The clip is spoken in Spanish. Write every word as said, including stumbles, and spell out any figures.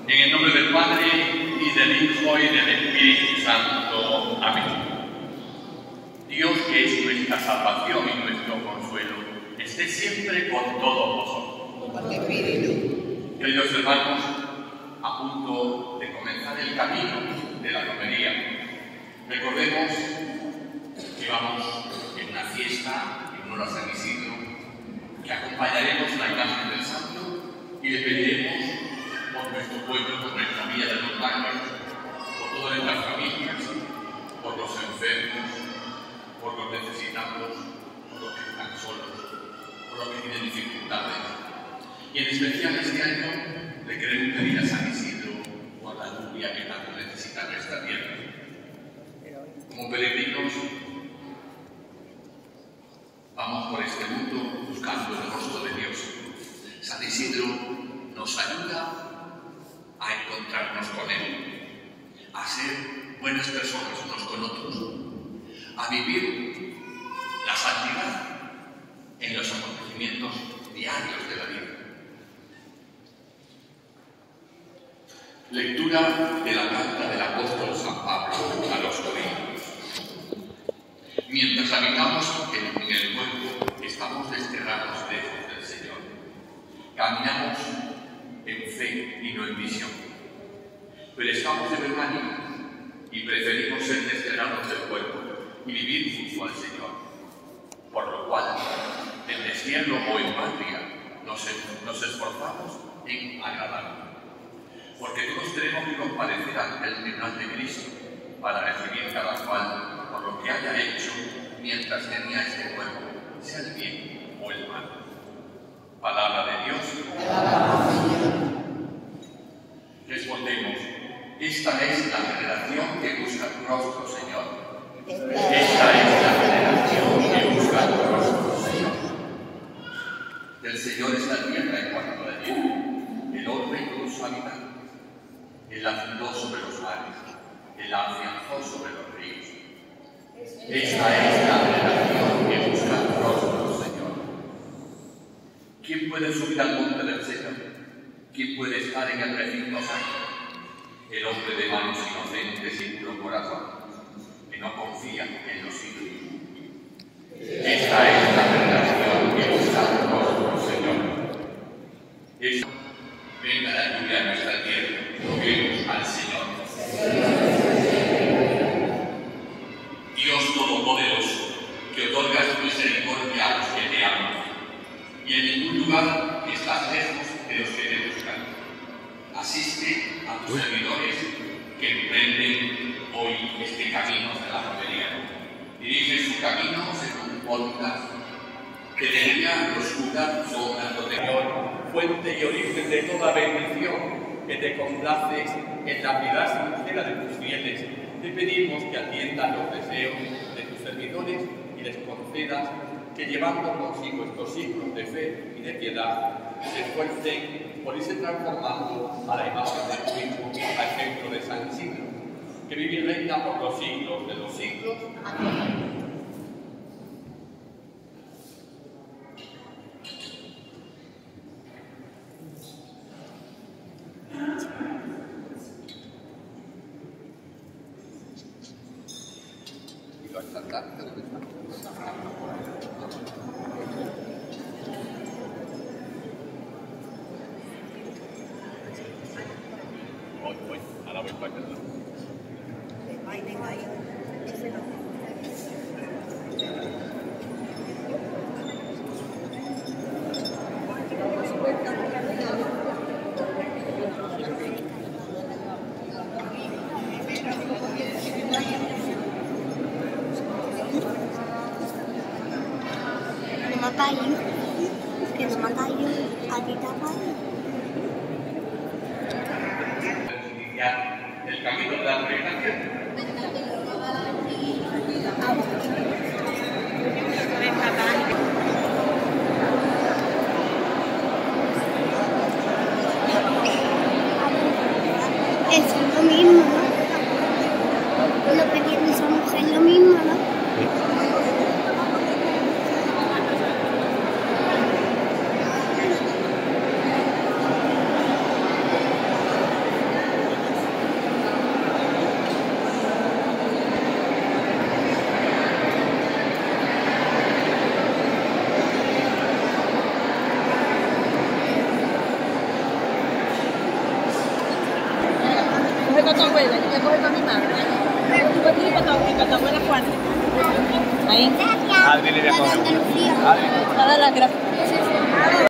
En el nombre del Padre, y del Hijo, y del Espíritu Santo. Amén. Dios, que es nuestra salvación y nuestro consuelo, esté siempre con todos vosotros. Queridos hermanos, a punto de comenzar el camino de la romería, recordemos que vamos en una fiesta, en honor a San Isidro, que acompañaremos la imagen del santo y le pediremos por nuestro pueblo, por nuestra villa de los ángeles, por todas nuestras familias, por los enfermos, por los necesitados, por los que están solos, por los que tienen dificultades. Y en especial este año le queremos pedir a San Isidro por la lluvia que tanto necesita nuestra tierra. Como peregrinos, vamos por este mundo buscando el rostro de Dios. San Isidro nos ayuda a encontrarnos con Él, a ser buenas personas unos con otros, a vivir la santidad en los acontecimientos diarios de la vida. Lectura de la carta del apóstol San Pablo a los Corintios. Mientras habitamos en, en el cuerpo, estamos desterrados lejos del Señor. Caminamos en fe y no en visión. Pero estamos de Betania y preferimos ser desterrados del cuerpo y vivir junto al Señor. Por lo cual, en destierro o en patria, nos, nos esforzamos en agradarlo. Porque todos tenemos que comparecer ante el tribunal de Cristo para recibir cada cual por lo que haya hecho mientras tenía este cuerpo, sea el bien o el mal. Palabra de Dios. Respondemos: esta es la generación que busca tu rostro, Señor. Esta es la generación que busca tu rostro, Señor. Del Señor es la tierra en cuanto a la llena, el orbe y todos sus habitantes. Él la fundó sobre los mares, Él la afianzó sobre los ríos. Esta es la generación que busca tu rostro, Señor. ¿Quién puede subir al monte del Señor? ¿Quién puede estar en el recinto santo? El hombre de manos inocentes y puro corazón, que no confía en los ídolos. Esta es la generación que busca tu rostro, Señor. Esta, venga la lluvia a nuestra tierra. Roguemos al Señor. Dios Todopoderoso, que otorgas tu misericordia a los que te aman, y en ningún lugar estás lejos de los que te buscan. Asiste a tus servidores que emprenden hoy este camino de la romería. Dirige su camino según tu voluntad, que te guía oscura sombra protector, fuente y origen de toda bendición, que te complaces en la piedad sincera de tus fieles. Te pedimos que atiendas los deseos de tus servidores y les concedas que, llevando consigo estos signos de fe y de piedad, se esfuercen por irse transformando a la imagen de tu Hijo, a ejemplo de San Isidro, que vive y reina por los siglos de los siglos. Amén. El camino de la peregrinación. tu abuela, yo voy a coger para mi madre. Tú aquí para tu, para tu abuela Juana. Ahí. Adri le voy a coger. Para las gracias.